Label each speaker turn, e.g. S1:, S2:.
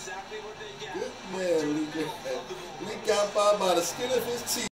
S1: Good man, Lee. Lee got by the skin of his teeth.